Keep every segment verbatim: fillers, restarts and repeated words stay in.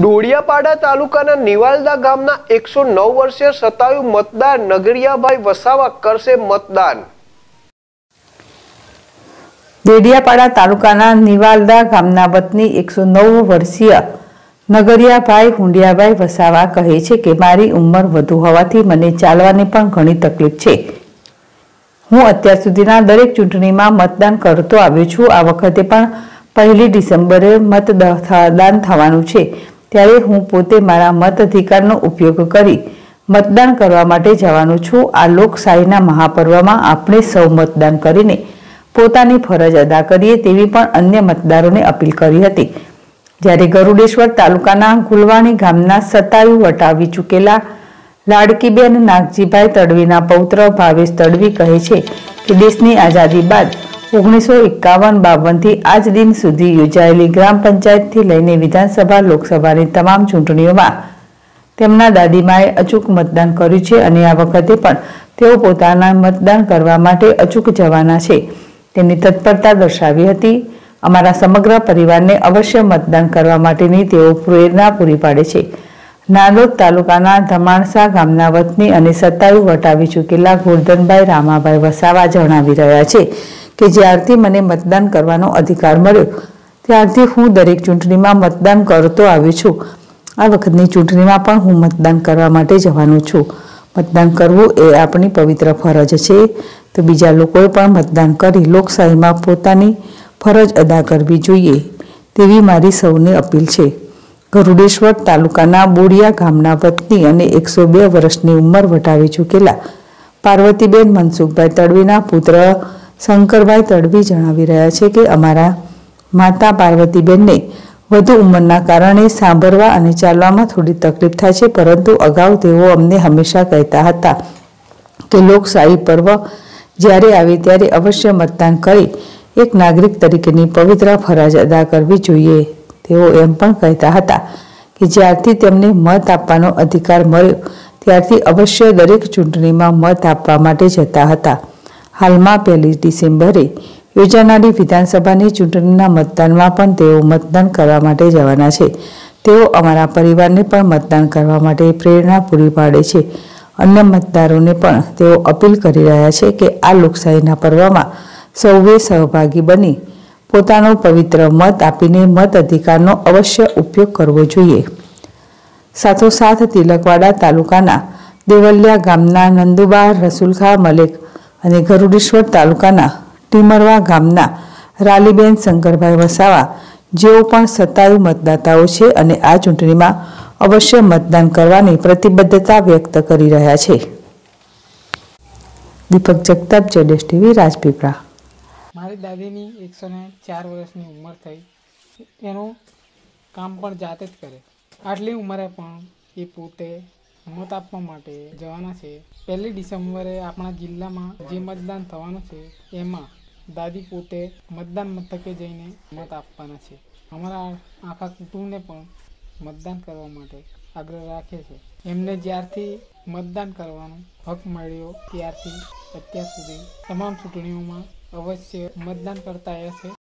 ડોડિયાપાડા તાલુકાના નિવાલદા ગામના એકસો નવ વર્ષીય સતાયુ મતદાર નગરિયાભાઈ વસાવા કરશે મતદાન। ડોડિયાપાડા તાલુકાના નિવાલદા ગામના વતની એકસો નવ વર્ષીય નગરિયાભાઈ હુંડિયાભાઈ વસાવા કહે છે કે મારી ઉંમર વધુ હોવાથી મને ચાલવાની પણ ઘણી તકલીફ છે। હું અત્યાર સુધીના દરેક ચૂંટણીમાં મતદાન કરતો આવ્યો છું। આ વખતે પણ પહેલી ડિસેમ્બરે મતદાન થવાનું છે, ત્યારે હું પોતે મારા મતાધિકારનો ઉપયોગ કરી મતદાન કરવા માટે જવાનું છું। આ લોકશાહીના મહાપર્વમાં આપણે સૌ મતદાન કરીને પોતાની ફરજ અદા કરીએ તેવી પણ અન્ય મતદારોને અપીલ કરી હતી। જ્યારે ગરુડેશ્વર તાલુકાના ગુલવાણી ગામના સતાયુ વટાવી ચૂકેલા લાડકીબેન નાગજીભાઈ તડવીના પૌત્ર ભાવેશ તડવી કહે છે કે દેશની આઝાદી બાદ ઓગણીસો એકાવન બાવનથી આજ દિન સુધી યોજાયેલી ગ્રામ પંચાયતથી લઈને વિધાનસભા લોકસભાની તમામ ચૂંટણીઓમાં તેમના દાદીમાએ અચૂક મતદાન કર્યું છે અને આ વખતે પણ તેઓ પોતાના મતદાન કરવા માટે અચૂક જવાના છે તેની તત્પરતા દર્શાવી હતી। અમારા સમગ્ર પરિવારને અવશ્ય મતદાન કરવા માટેની તેઓ પ્રેરણા પૂરી પાડે છે। નાંદોદ તાલુકાના ધમાણસા ગામના વતની અને સતાયુ વટાવી ચૂકેલા ગોરધનભાઈ રામાભાઈ વસાવા જણાવી રહ્યા છે કે જ્યારથી મને મતદાન કરવાનો અધિકાર મળ્યો ત્યારથી હું દરેક ચૂંટણીમાં મતદાન કરતો આવ્યો છું। આ વખતની ચૂંટણીમાં પણ હું મતદાન કરવા માટે જવાનો છું। મતદાન કરવું એ આપણી પવિત્ર ફરજ છે, તો બીજા લોકોએ પણ મતદાન કરી લોકશાહીમાં પોતાની ફરજ અદા કરવી જોઈએ તેવી મારી સૌને અપીલ છે। ગરુડેશ્વર તાલુકાના બોડિયા ગામના વતની અને એકસો બે વર્ષની ઉંમર વટાવી ચૂકેલા પાર્વતીબેન મનસુખભાઈ તડવીના પુત્ર શંકરભાઈ તડવી જણાવી રહ્યા છે કે અમારા માતા પાર્વતીબેનને વધુ ઉંમરના કારણે સાંભળવા અને ચાલવામાં થોડી તકલીફ થાય છે, પરંતુ અગાઉ તેઓ અમને હંમેશા કહેતા હતા કે લોકશાહી પર્વ જ્યારે આવે ત્યારે અવશ્ય મતદાન કરી એક નાગરિક તરીકેની પવિત્ર ફરજ અદા કરવી જોઈએ। તેઓ એમ પણ કહેતા હતા કે જ્યારથી તેમને મત આપવાનો અધિકાર મળ્યો ત્યારથી અવશ્ય દરેક ચૂંટણીમાં મત આપવા માટે જતા હતા। હાલમાં પહેલી ડિસેમ્બરે યોજાનારી વિધાનસભાની ચૂંટણીના મતદાનમાં પણ તેઓ મતદાન કરવા માટે જવાના છે। તેઓ અમારા પરિવારને પણ મતદાન કરવા માટે પ્રેરણા પૂરી પાડે છે। અન્ય મતદારોને પણ તેઓ અપીલ કરી રહ્યા છે કે આ લોકશાહીના પર્વમાં સૌએ સહભાગી બની પોતાનો પવિત્ર મત આપીને મત અધિકારનો અવશ્ય ઉપયોગ કરવો જોઈએ। સાથોસાથ તિલકવાડા તાલુકાના દેવલિયા ગામના નંદુબા રસુલખા મલેક અને ગરુડેશ્વર તાલુકાના ટીમરવા ગામના રાલીબેન શંકરભાઈ વસાવા જેઓ પણ સતાયુ મતદાતાઓ છે અને આ ચૂંટણીમાં અવશ્ય મતદાન કરવાની પ્રતિબદ્ધતા વ્યક્ત કરી રહ્યા છે। દીપક જગતાપ, જેડેશ ટીવી, રાજપીપળા। મારી દાદીની એકસો ને ચાર વર્ષની ઉંમર થઈ, એનું કામ પણ જાતે જ કરે। આટલી ઉંમરે પણ એ પોતે મત આપવા માટે જવાના છે। પહેલી ડિસેમ્બરે આપણા જિલ્લામાં જે મતદાન થવાનું છે એમાં દાદી પોતે મતદાન મથકે જઈને મત આપવાના છે। અમારા આખા કુટુંબને પણ મતદાન કરવા માટે આગ્રહ રાખે છે। એમને જ્યારથી મતદાન કરવાનો હક મળ્યો ત્યારથી અત્યાર સુધી તમામ ચૂંટણીઓમાં અવશ્ય મતદાન કરતા આવ્યા છે।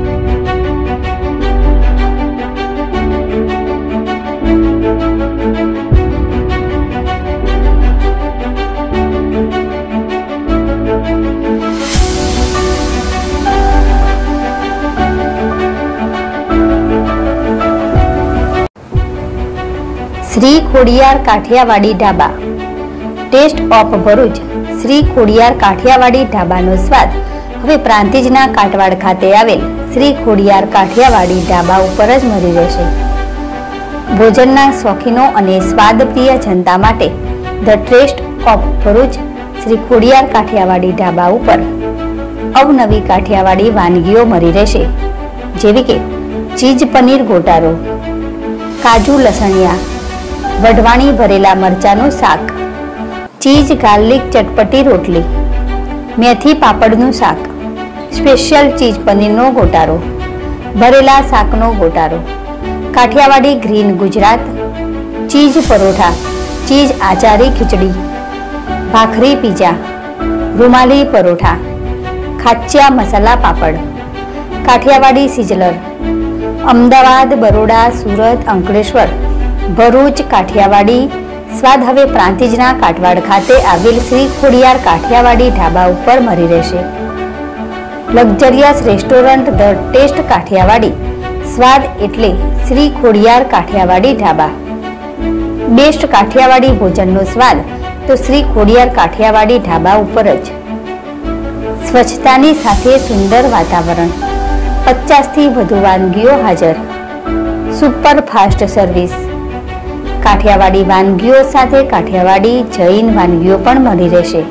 શ્રી ખોડિયાર કાઠિયાવાડી ઢાબા। ટેસ્ટ ઓફ ભરૂચ શ્રી ખોડિયાર કાઠિયાવાડી ઢાબાનો સ્વાદ હવે પ્રાંતિજના કાટવાડ ખાતે આવેલ શ્રી ખોડિયાર કાઠિયાવાડી ઢાબા ઉપર જ મળી રહેશે। ભોજનના શોખીનો અને સ્વાદપ્રિય જનતા માટે the taste of Bharuch Shri Khodiyar Kathiyawadi Dhaba ઉપર અવનવી કાઠિયાવાડી વાનગીઓ મળી રહેશે, જેવી કે ચીઝ પનીર ગોટારો, કાજુ લસણિયા, વઢવાણી ભરેલા મરચાનું શાક, ચીઝ ગાર્લિક ચટપટી રોટલી, મેથી પાપડનું શાક, સ્પેશિયલ ચીઝ પનીરનો ગોટારો, ભરેલા શાકનો ગોટારો, કાઠિયાવાડી green Gujarat, cheese paratha, cheese achari khichdi, ભાખરી પીઝા, રૂમાલી પરોઠા, ખાચ્યા મસાલા પાપડ, કાઠિયાવાડી સિઝલર, અમદાવાદ, બરોડા, સુરત, અંકલેશ્વર ભરૂચ કાઠિયાવાડી સ્વાદ હવે પ્રાંતિજના કાટવાડ ખાતે આવેલ શ્રી ખોડિયાર કાઠિયાવાડી ઢાબા ઉપર મળી રહેશે. લક્ઝરિયસ રેસ્ટોરન્ટ ધ ટેસ્ટ કાઠિયાવાડી સ્વાદ એટલે શ્રી ખોડિયાર કાઠિયાવાડી ઢાબા. બેસ્ટ કાઠિયાવાડી ભોજનનો સ્વાદ તો શ્રી ખોડિયાર કાઠિયાવાડી ઢાબા ઉપર જ. સ્વચ્છતાની સાથે સુંદર વાતાવરણ, પચાસ થી વધુ વાનગીઓ હાજર, સુપર ફાસ્ટ સર્વિસ. કાઠિયાવાડી વાનગીઓ સાથે કાઠિયાવાડી જૈન વાનગીઓ પણ મળી રહેશે.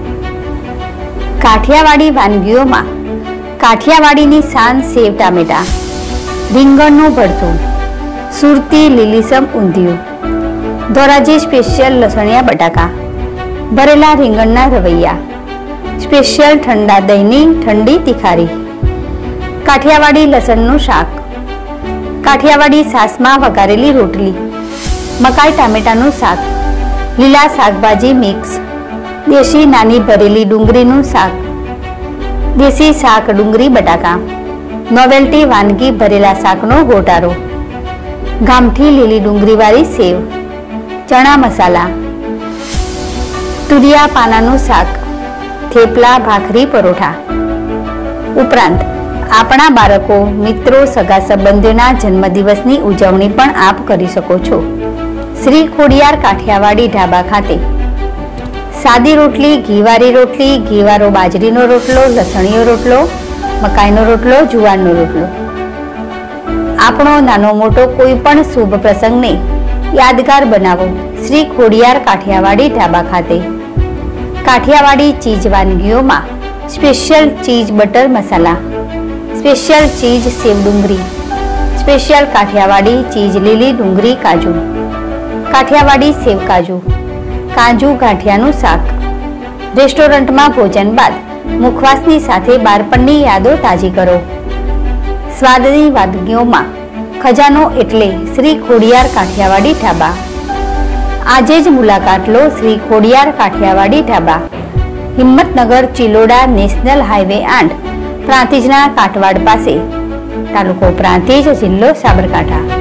કાઠિયાવાડી વાનગીઓમાં કાઠિયાવાડીની શાન સેવ ટામેટા, રીંગણનું ભરથું, સુરતી લીલીસમ ઊંધિયું, ધોરાજી સ્પેશિયલ લસણિયા બટાકા, ભરેલા રીંગણના રવૈયા, સ્પેશિયલ ઠંડા દહીંની ઠંડી તિખારી, કાઠિયાવાડી લસણનું શાક, કાઠિયાવાડી સાસમાં વઘારેલી રોટલી, મકાઈ ટામેટાનું શાક, લીલા શાકભાજી મિક્સ, દેશી નાની ભરેલી ડુંગળીનું શાક, દેશી શાક ડુંગળી બટાકા, નોવેલ્ટી વાનગી ભરેલા શાકનો ગોટાળો, ગામઠી લીલી ડુંગળીવાળી સેવ, ચણા મસાલા, તુરિયા પાનાનું શાક, થેપલા ભાખરી પરોઠા. ઉપરાંત આપણા બાળકો, મિત્રો, સગા સંબંધીઓના જન્મદિવસની ઉજવણી પણ આપ કરી શકો છો. શ્રી ખોડિયાર કાઠિયાવાડી ઢાબા ખાતે સાદી રોટલી, ઘીવારી રોટલી, ઘીવારો બાજરીનો રોટલો, લસણીયો રોટલો, મકાઈનો રોટલો, જુવારનો રોટલો. આપણો નાનો મોટો કોઈ પણ શુભ પ્રસંગને યાદગાર બનાવો શ્રી ખોડિયાર કાઠિયાવાડી ઢાબા ખાતે. કાઠિયાવાડી ચીઝ વાનગીઓમાં special cheese butter masala, special cheese સેવ ડુંગળી, સ્પેશિયલ કાઠિયાવાડી ચીઝ લીલી ડુંગળી કાજુ, કાઠિયાવાડી સેવ કાજુ, કાજુ ગાંઠિયાનું શાક. રેસ્ટોરન્ટમાં ભોજન બાદ મુખવાસની સાથે બાળપણની યાદો તાજી કરો. સ્વાદની વાનગીઓમાં ખજાનો એટલે શ્રી ખોડિયાર કાઠિયાવાડી ઢાબા. આજે જ મુલાકાત લો શ્રી ખોડિયાર કાઠિયાવાડી ઢાબા, હિંમતનગર ચિલોડા નેશનલ હાઈવે આઠ, પ્રાંતિજના કાટવાડ પાસે, તાલુકો પ્રાંતિજ, જિલ્લો સાબરકાંઠા.